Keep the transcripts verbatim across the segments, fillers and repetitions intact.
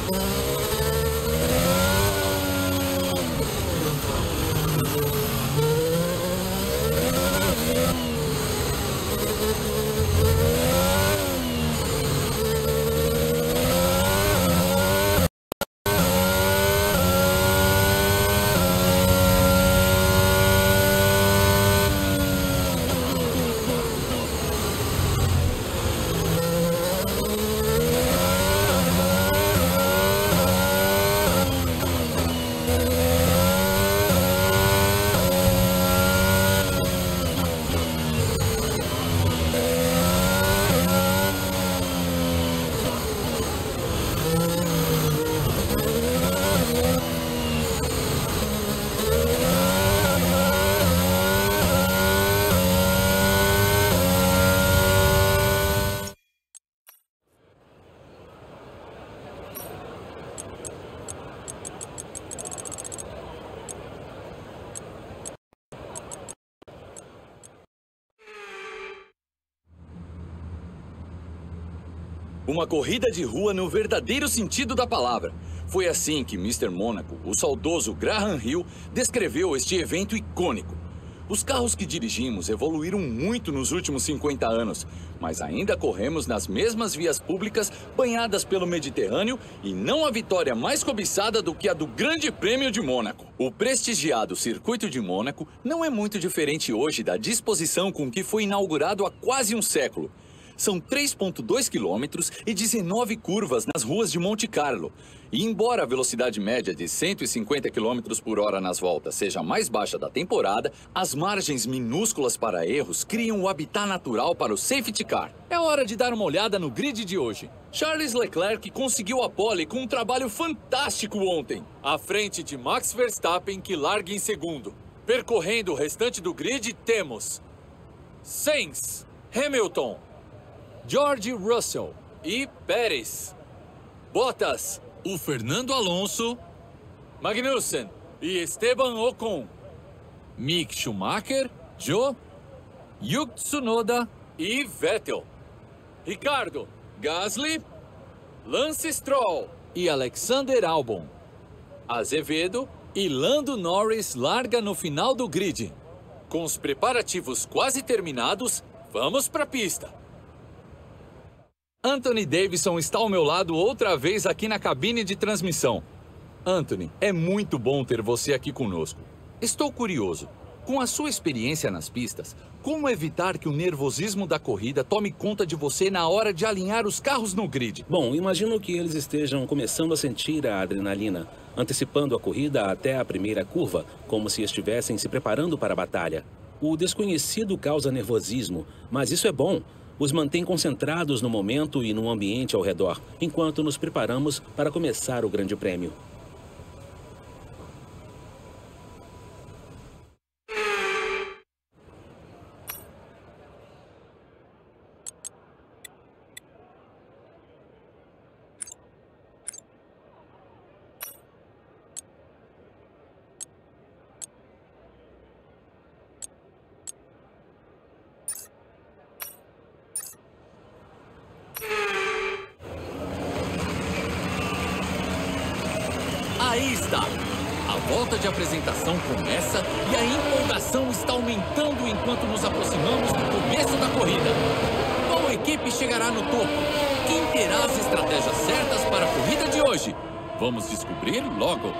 Uma corrida de rua no verdadeiro sentido da palavra. Foi assim que mister Mônaco, o saudoso Graham Hill, descreveu este evento icônico. Os carros que dirigimos evoluíram muito nos últimos cinquenta anos, mas ainda corremos nas mesmas vias públicas banhadas pelo Mediterrâneo e não há vitória mais cobiçada do que a do Grande Prêmio de Mônaco. O prestigiado Circuito de Mônaco não é muito diferente hoje da disposição com que foi inaugurado há quase um século. São três vírgula dois quilômetros e dezenove curvas nas ruas de Monte Carlo. E embora a velocidade média de cento e cinquenta quilômetros por hora nas voltas seja a mais baixa da temporada, as margens minúsculas para erros criam o habitat natural para o safety car. É hora de dar uma olhada no grid de hoje. Charles Leclerc conseguiu a pole com um trabalho fantástico ontem, à frente de Max Verstappen, que larga em segundo. Percorrendo o restante do grid, temos Sainz, Hamilton, George Russell e Pérez, Bottas, o Fernando Alonso, Magnussen e Esteban Ocon, Mick Schumacher, Zhou, Yuki Tsunoda e Vettel, Ricardo, Gasly, Lance Stroll e Alexander Albon. Azevedo e Lando Norris larga no final do grid. Com os preparativos quase terminados, vamos para a pista. Anthony Davidson está ao meu lado outra vez aqui na cabine de transmissão. Anthony, é muito bom ter você aqui conosco. Estou curioso, com a sua experiência nas pistas, como evitar que o nervosismo da corrida tome conta de você na hora de alinhar os carros no grid? Bom, imagino que eles estejam começando a sentir a adrenalina, antecipando a corrida até a primeira curva, como se estivessem se preparando para a batalha. O desconhecido causa nervosismo, mas isso é bom. Os mantém concentrados no momento e no ambiente ao redor, enquanto nos preparamos para começar o Grande Prêmio. Aí está! A volta de apresentação começa e a empolgação está aumentando enquanto nos aproximamos do começo da corrida. Qual equipe chegará no topo? Quem terá as estratégias certas para a corrida de hoje? Vamos descobrir logo!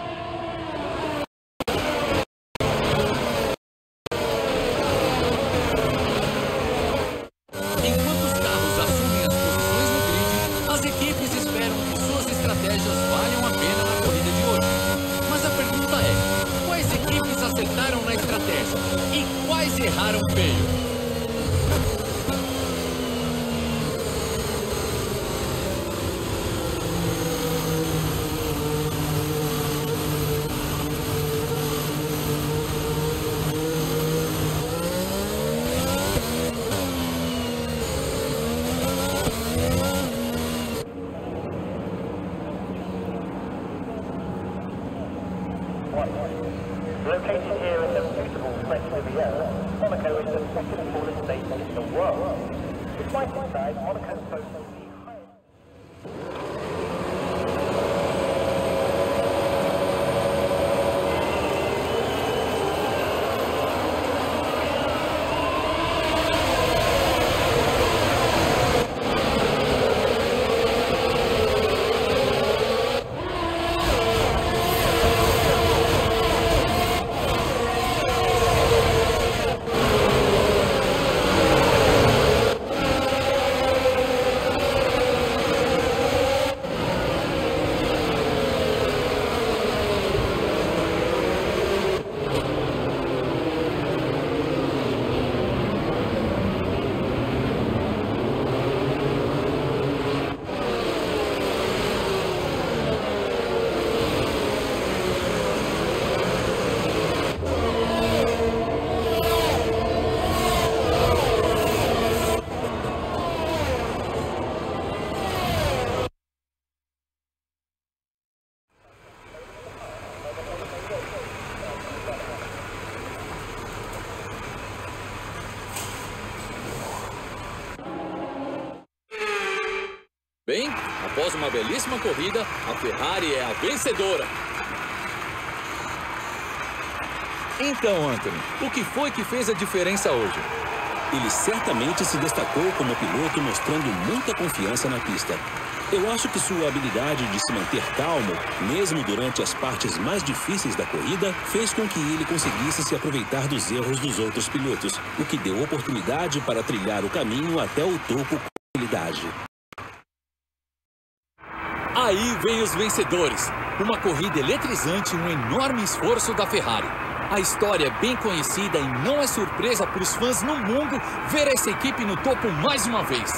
Enquanto os carros assumem as posições no grid, as equipes esperam que suas estratégias valham a pena na corrida de hoje. Mas a pergunta é, quais equipes acertaram na estratégia e quais erraram feio? Located here in the beautiful French Riviera, Monaco is the second tallest state in the world. Despite its size, Monaco boasts the highest... Bem, após uma belíssima corrida, a Ferrari é a vencedora. Então, Anthony, o que foi que fez a diferença hoje? Ele certamente se destacou como piloto, mostrando muita confiança na pista. Eu acho que sua habilidade de se manter calmo, mesmo durante as partes mais difíceis da corrida, fez com que ele conseguisse se aproveitar dos erros dos outros pilotos, o que deu oportunidade para trilhar o caminho até o topo com habilidade. Aí vem os vencedores. Uma corrida eletrizante e um enorme esforço da Ferrari. A história é bem conhecida e não é surpresa para os fãs no mundo ver essa equipe no topo mais uma vez.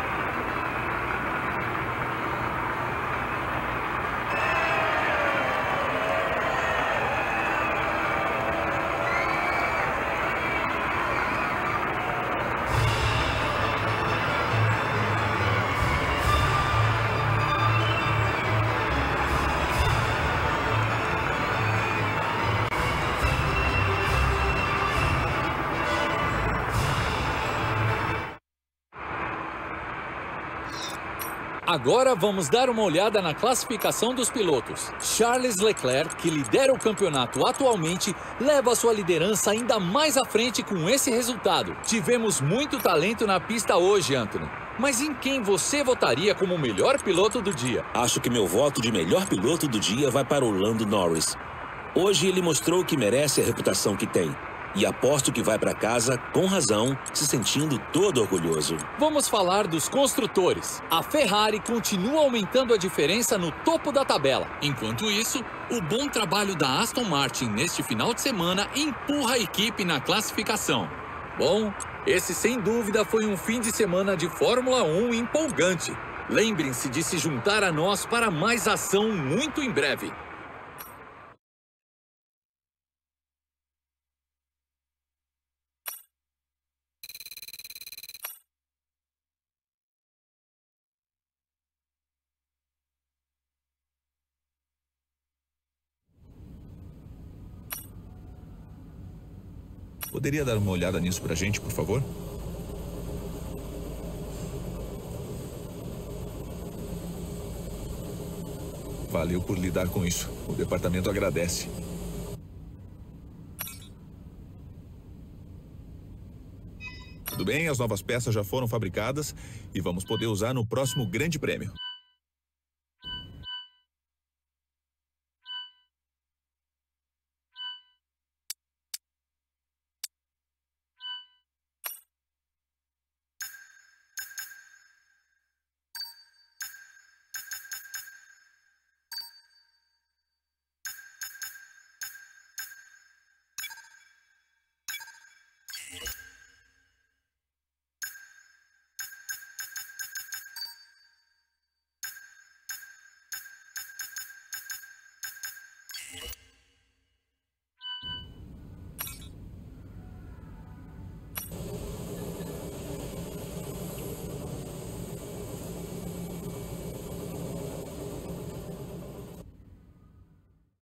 Agora vamos dar uma olhada na classificação dos pilotos. Charles Leclerc, que lidera o campeonato atualmente, leva sua liderança ainda mais à frente com esse resultado. Tivemos muito talento na pista hoje, Anthony. Mas em quem você votaria como o melhor piloto do dia? Acho que meu voto de melhor piloto do dia vai para o Lando Norris. Hoje ele mostrou que merece a reputação que tem. E aposto que vai para casa, com razão, se sentindo todo orgulhoso. Vamos falar dos construtores. A Ferrari continua aumentando a diferença no topo da tabela. Enquanto isso, o bom trabalho da Aston Martin neste final de semana empurra a equipe na classificação. Bom, esse sem dúvida foi um fim de semana de Fórmula um empolgante. Lembrem-se de se juntar a nós para mais ação muito em breve. Poderia dar uma olhada nisso pra gente, por favor? Valeu por lidar com isso. O departamento agradece. Tudo bem, as novas peças já foram fabricadas e vamos poder usar no próximo Grande Prêmio. Yeah.